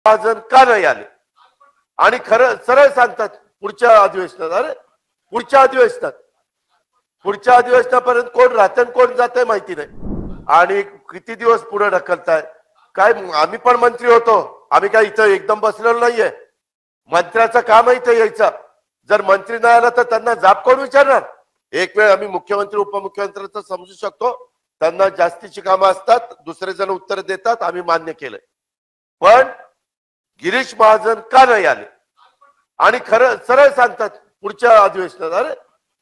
जण का नाही आले आणि खरं सरळ सांगतात पुढच्या अधिवेशनात, अरे पुढच्या अधिवेशनापर्यंत कोण राहतं कोण जातंय माहिती नाही आणि किती दिवस पुढे ढकलताय काय. आम्ही पण मंत्री होतो, आम्ही काय इथं एकदम बसलेलो नाहीये. मंत्र्याचं काम आहे इथं यायचं. जर मंत्री नाही आला तर त्यांना जाब कोण विचारणार. एक वेळ आम्ही मुख्यमंत्री उपमुख्यमंत्र्यांचं समजू शकतो, त्यांना जास्तीची कामं असतात, दुसरे जण उत्तर देतात, आम्ही मान्य केलंय. पण गिरीश महाजन का नाही आले आणि खरं सरळ सांगतात पुढच्या अधिवेशनात, अरे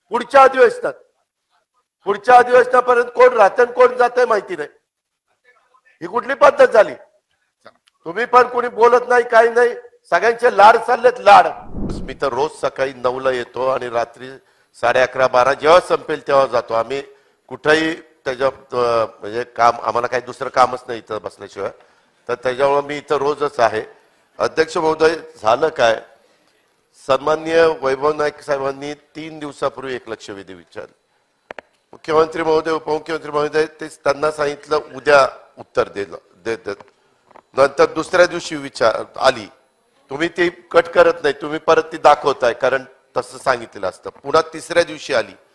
पुढच्या अधिवेशनापर्यंत कोण राहतं कोण जातंय माहिती नाही. ही कुठली पद्धत झाली. तुम्ही पण कोणी बोलत नाही, काही नाही, सगळ्यांचे लाड चाललेत लाड. मी तर रोज सकाळी 9ला येतो आणि रात्री 11:30-12 जेव्हा संपेल तेव्हा जातो. आम्ही कुठेही त्याच्या म्हणजे काम आम्हाला काही दुसरं कामच नाही इथं बसल्याशिवाय, तर त्याच्यामुळे मी इथं रोजच आहे. अध्यक्ष महोदय, झालं काय, सन्माननीय वैभव नाईक साहेबांनी 3 दिवसापूर्वी एक लक्षवेधी विचारले. मुख्यमंत्री महोदय उपमुख्यमंत्री महोदय ते त्यांना सांगितलं उद्या उत्तर देत. नंतर दुसऱ्या दिवशी विचार आली, तुम्ही ती कट करत नाही, तुम्ही परत ती दाखवताय कारण तसं सांगितलेलं असतं. पुन्हा तिसऱ्या दिवशी आली,